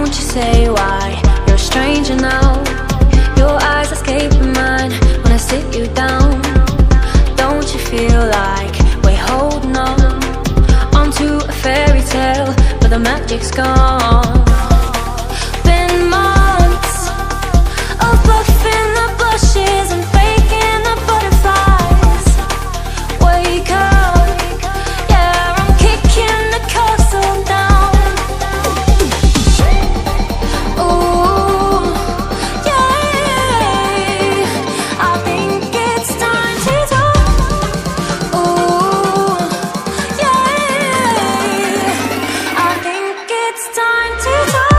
Won't you say why you're a stranger now? Your eyes escape mine when I sit you down. Don't you feel like we're holding on onto a fairy tale, but the magic's gone? Been months of bluffing the blushes and faking the butterflies. Wake up, yeah, I'm kicking the castle down. Ooh, yeah, I think it's time to talk. Ooh, yeah, I think it's time to talk.